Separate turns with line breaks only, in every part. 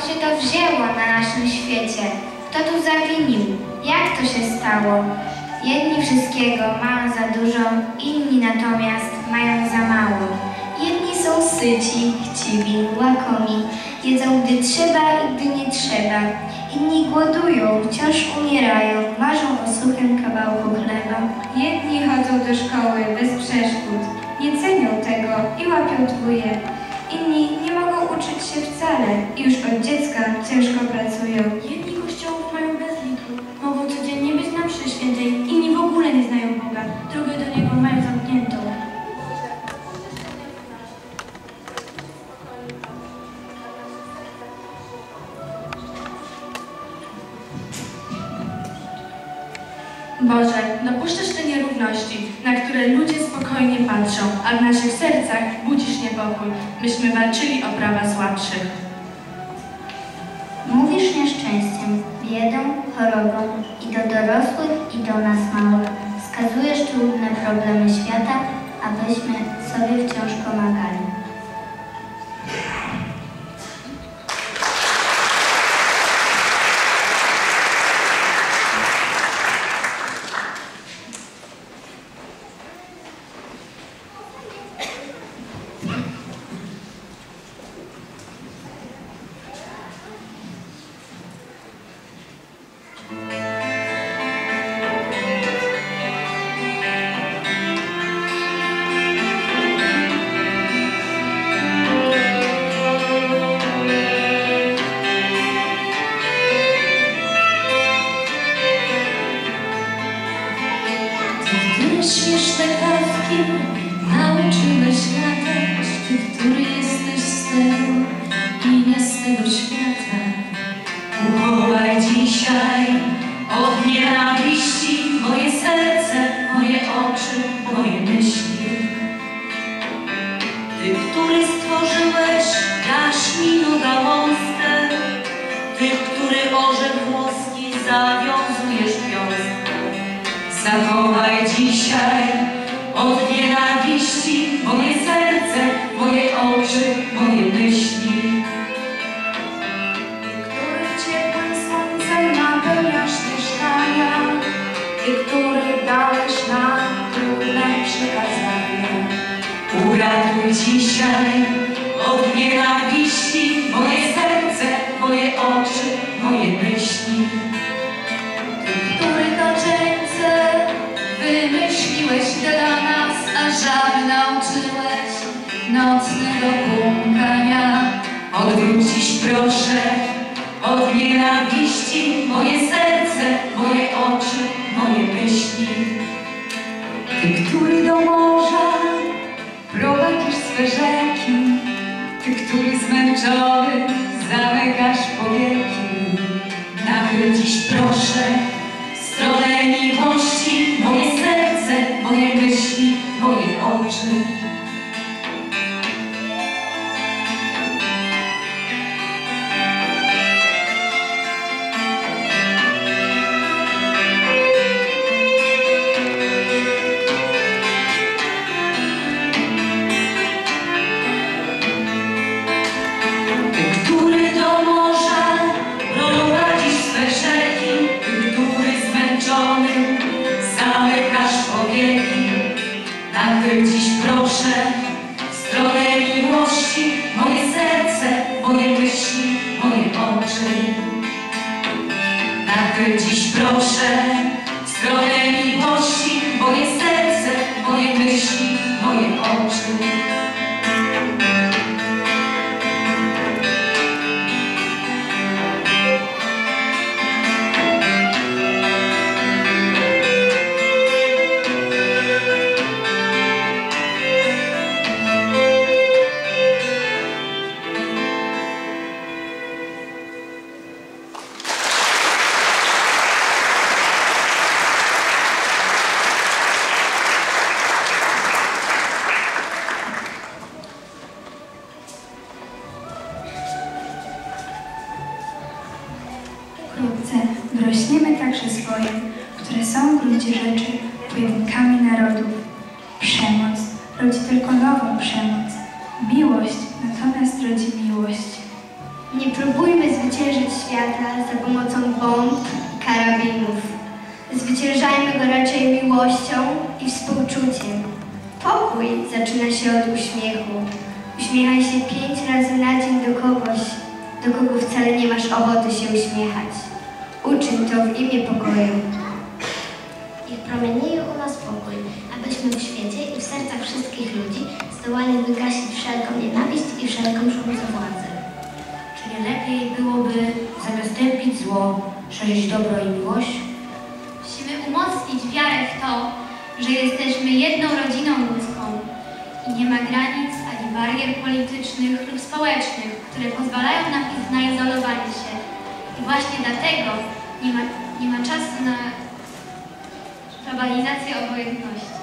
się to wzięło na naszym świecie? Kto tu zawinił? Jak to się stało? Jedni wszystkiego mają za dużo, inni natomiast mają za mało. Jedni są syci, chciwi, łakomi, jedzą gdy trzeba i gdy nie trzeba. Inni głodują, wciąż umierają, marzą o suchym kawałku chleba.
Jedni chodzą do szkoły bez przeszkód, nie cenią tego i łapią dwóje. Inni nie mogą uczyć się wcale i już od dziecka ciężko pracują.
Jedni kościołów mają bez liku, mogą codziennie być na mszy świętej, inni w ogóle nie znają Boga, drogę do Niego mają zamkniętą.
Boże, dopuszczasz te nierówności, na które ludzie spokojnie patrzą, a w naszych sercach budzisz niepokój, byśmy walczyli o prawa słabszych.
Mówisz nieszczęściem, biedą, chorobą i do dorosłych, i do nas małych. Wskazujesz trudne problemy świata, abyśmy sobie wciąż pomagali.
Śmieszne kawki nauczyłeś latać, ty, który jesteś z tego i nie z tego świata. Uchowaj dzisiaj od nienawiści moje serce, moje oczy, moje myśli. Ty, który stworzyłeś jaśminu gałązkę, ty, który orzech włoski zawiązujesz wiązkę. Zachowaj dzisiaj od nienawiści moje serce, moje oczy, moje myśli.
Który ciepłym słońcem napełniasz mieszkania, Ty, który dałeś nam trudne przykazania.
Uratuj dzisiaj od nienawiści moje serce, moje oczy, moje myśli. Ty, który ręce wymyśliłeś dla nas, a żaby nauczyłeś nocnego błąkania. Odwróć dziś proszę od nienawiści moje serce, moje oczy, moje myśli. Ty, który do morza prowadzisz swe rzeki, ty, który zmęczony zamykasz powieki. Nachyl dziś proszę w stronę miłości moje serce, moje myśli, moje oczy. Nachyl dziś proszę w stronę miłości moje serce, moje myśli, moje oczy. Nachyl dziś proszę w stronę miłości moje serce, moje myśli, moje oczy.
Wkrótce wyrośniemy także swoje, które są w gruncie rzeczy pojedynkami narodów. Przemoc rodzi tylko nową przemoc. Miłość natomiast rodzi miłość.
Nie próbujmy zwyciężyć świata za pomocą bomb i karabinów. Zwyciężajmy go raczej miłością i współczuciem. Pokój zaczyna się od uśmiechu. Uśmiechaj się 5 razy na dzień do kogoś, do kogo wcale nie masz ochoty się uśmiechać. Uczyń to w imię pokoju.
Niech promienieje u nas pokój, abyśmy w świecie i w sercach wszystkich ludzi zdołali wygasić wszelką nienawiść i wszelką szumcę władzy.
Czyli lepiej byłoby zamiast tępić zło, szerzyć dobro i miłość?
Musimy umocnić wiarę w to, że jesteśmy jedną rodziną ludzką i nie ma granic ani barier politycznych lub społecznych, które pozwalają nam na izolowanie się. I właśnie dlatego nie ma czasu na globalizację obojętności.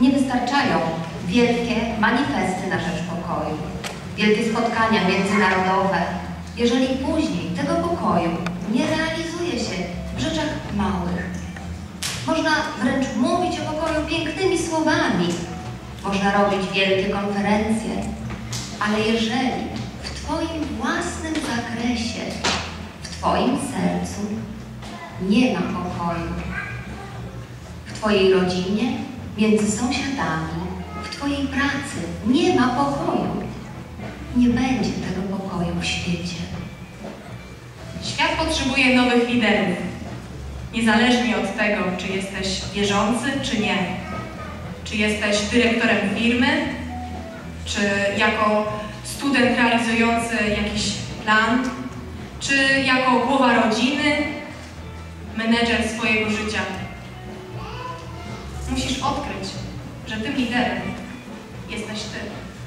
nie wystarczają wielkie manifesty na rzecz pokoju, wielkie spotkania międzynarodowe, jeżeli później tego pokoju nie realizuje się w rzeczach małych. Można wręcz mówić o pokoju pięknymi słowami, można robić wielkie konferencje, ale jeżeli w Twoim własnym zakresie, w Twoim sercu nie ma pokoju, w Twojej rodzinie, między sąsiadami, w Twojej pracy nie ma pokoju, nie będzie tego pokoju w świecie.
Świat potrzebuje nowych liderów, niezależnie od tego, czy jesteś wierzący, czy nie. Czy jesteś dyrektorem firmy, czy jako student realizujący jakiś plan, czy jako głowa rodziny, menedżer swojego życia. Musisz odkryć, że tym liderem jesteś ty.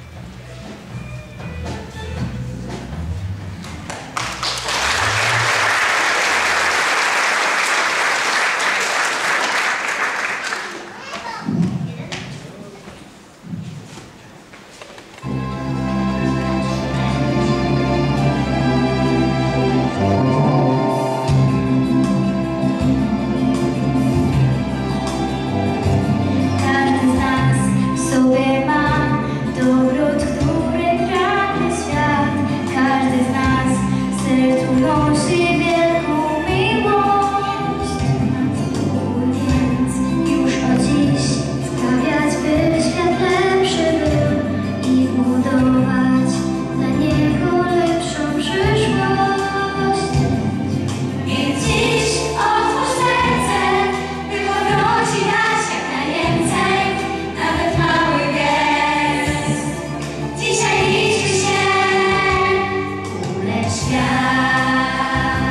Każdy z nas w sobie ma dobrót, który pragnie świat. Każdy z nas w sercu nosi wielką miłość. Więc już od dziś sprawiać, by świat lepszy był i budować dla niego lepszą przyszłość. Więc dziś otwórz serce, by powróci dać jak najwięcej, nawet mały gest. Dzisiaj liczy się, ulecz świat.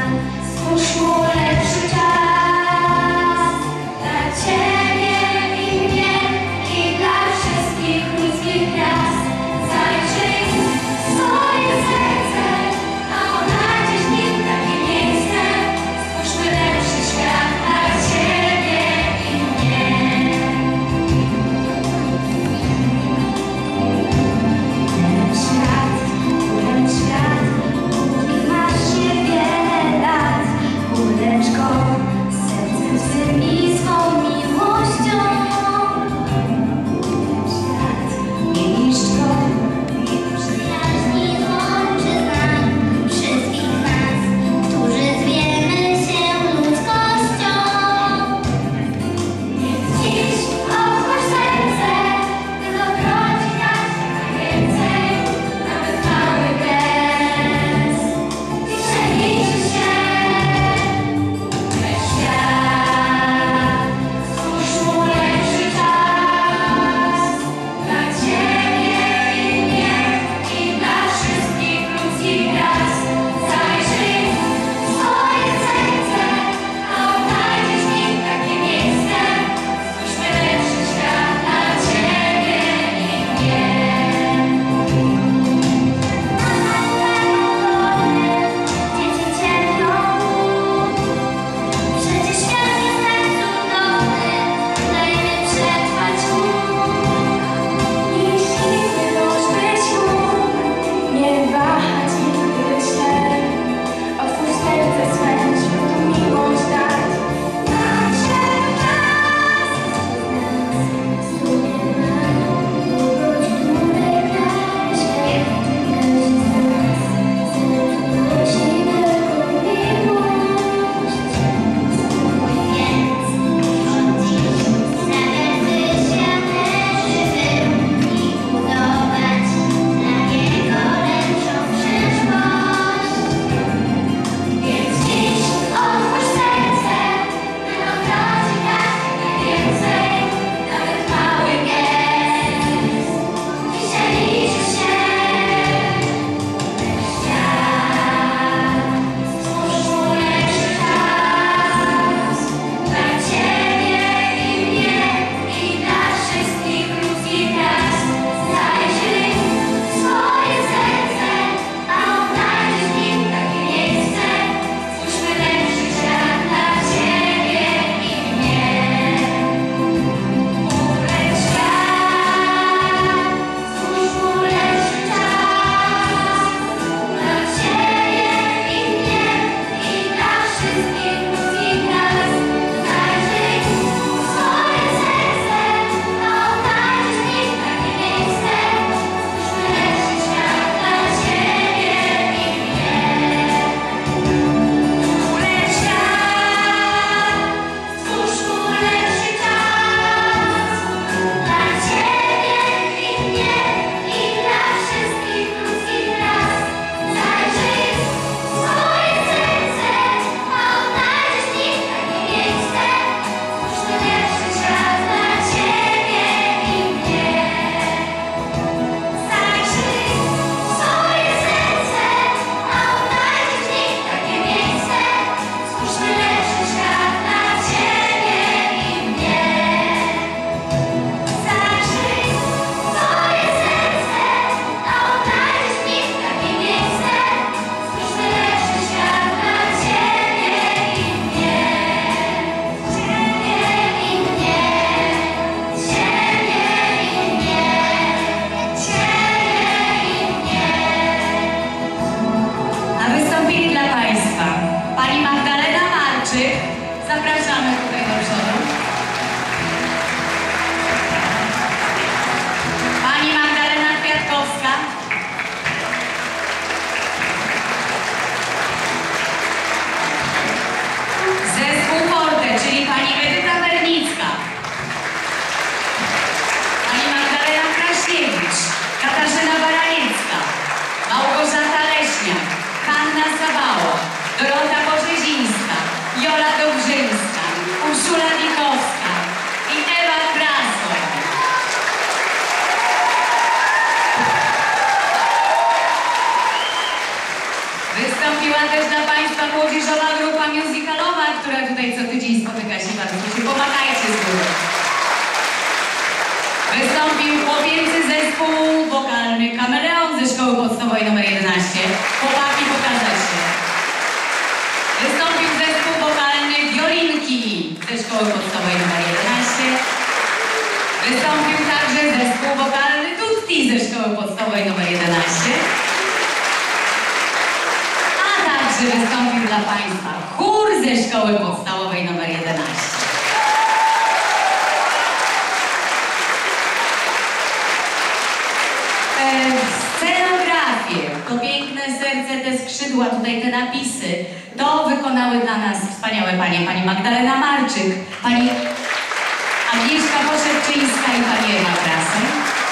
Sabała, Dorota Borzezińska, Jola Dobrzyńska, Urszula Wikowska i Ewa Krasła. Wystąpiła też dla Państwa młodzieżowa grupa musicalowa, która tutaj co tydzień spotyka się bardzo. Pomagajcie z góry. Wystąpił chłopięcy zespół wokalny Kameleon ze szkoły podstawowej nr 11. Chłopaki, pokazać się. Wystąpił zespół wokalny Wiolinki ze szkoły podstawowej nr 11. Wystąpił także zespół wokalny Tutti ze szkoły podstawowej nr 11. A także wystąpił dla Państwa chór ze szkoły podstawowej nr 11. Scenografię, to piękne serce, te skrzydła, tutaj te napisy, to wykonały dla nas wspaniałe panie, pani Magdalena Marczyk, pani Agnieszka Poszepczyńska i pani Ewa Krasy.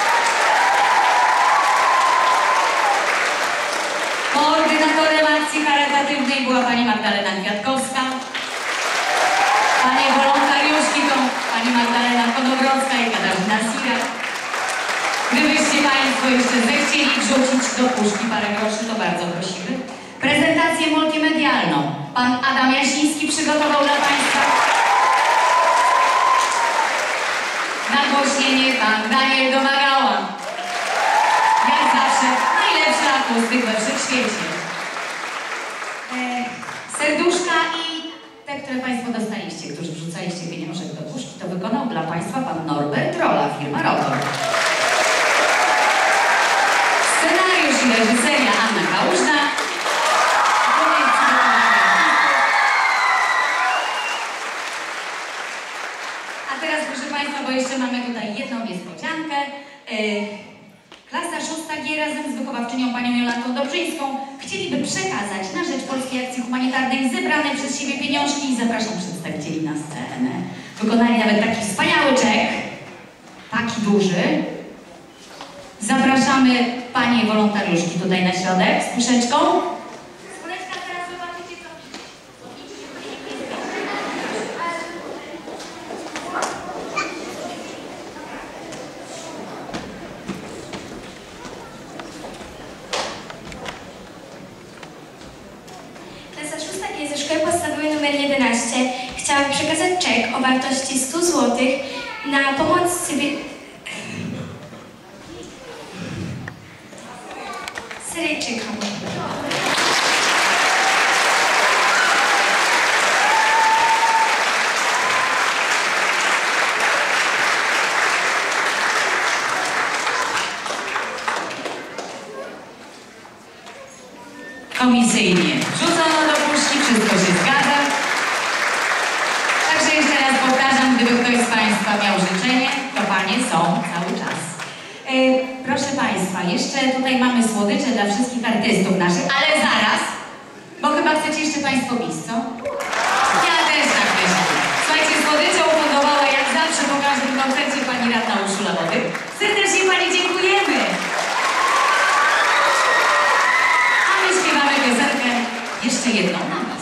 Koordynatorem akcji charytatywnej była pani Magdalena Kwiatkowska, panie wolontariuszki to pani Magdalena Konowrocka i Katarzyna Sirak. Gdybyście Państwo jeszcze zechcieli wrzucić do puszki parę groszy, to bardzo prosimy. Prezentację multimedialną pan Adam Jasiński przygotował dla Państwa. Nagłośnienie pan Daniel Domagała. Jak zawsze najlepsza akustyk we wszechświecie. Serduszka i te, które Państwo dostaliście, którzy wrzucaliście pieniążek do puszki, to wykonał dla Państwa pan Norbert Rola, firma Rotor. Scenariusz i reżyseria Anna Kałużna. A teraz proszę Państwa, bo jeszcze mamy tutaj jedną niespodziankę. Klasa 6G razem z wychowawczynią panią Jolantą Dobrzyńską chcieliby przekazać na rzecz Polskiej Akcji Humanitarnej zebrane przez siebie pieniążki i zapraszam przedstawicieli na scenę. Wykonali nawet taki wspaniały czek, taki duży. Zapraszamy panie wolontariuszki tutaj na środek z puszeczką.
Słoneczka, teraz zobaczycie co.
Klasa 6G ze szkoły podstawowej nr 11 chciała przekazać czek o wartości 100 zł na pomoc Syryjczykom.
Komisyjnie wrzucono do puszki, wszystko się zgadza. Także jeszcze raz powtarzam, gdyby ktoś z Państwa miał życzenie, to panie są cały czas. Proszę Państwa, jeszcze tutaj mamy słodycze dla wszystkich artystów naszych, ale zaraz, bo chyba chcecie jeszcze Państwo pić, co? Ja też tak myślę. Słuchajcie, słodycze ufundowała jak zawsze po każdym koncercie pani radna Urszula Wody. Serdecznie Pani dziękujemy! A my śpiewamy piosenkę jeszcze jedną na nas.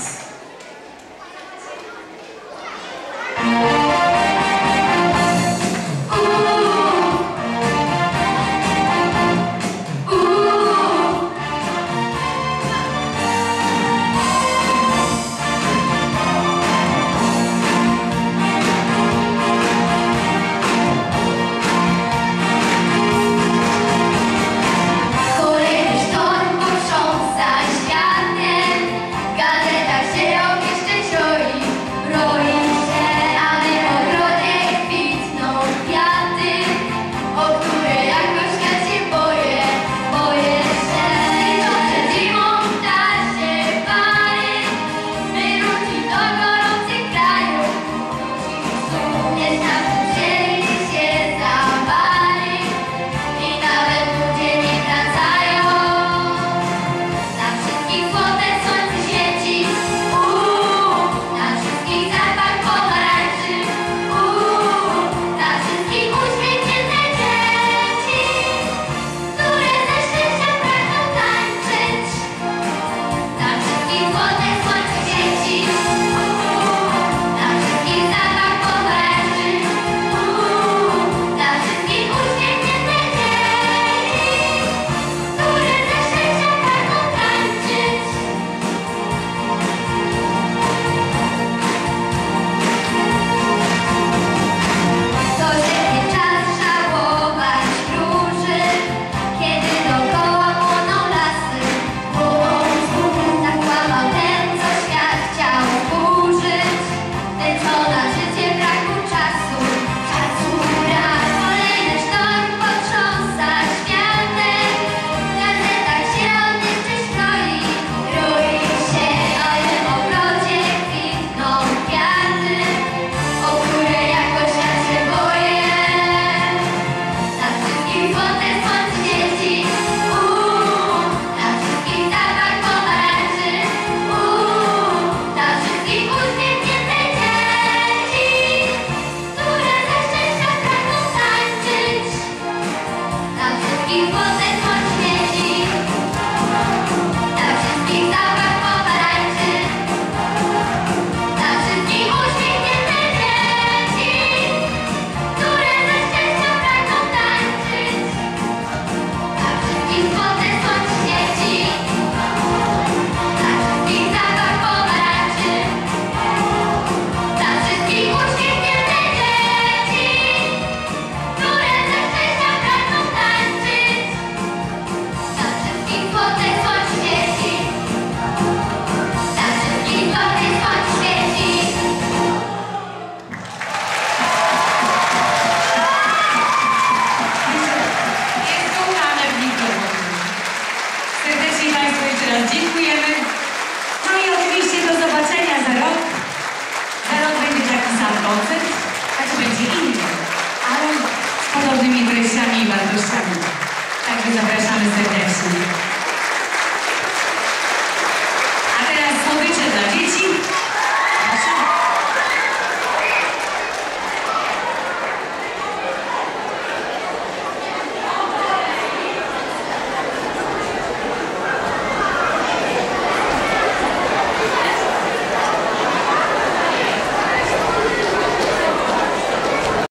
dziękujemy. No i oczywiście do zobaczenia za rok. Za rok będzie taki sam koncert, znaczy będzie inny, ale z podobnymi treściami i wartościami. Także zapraszamy serdecznie.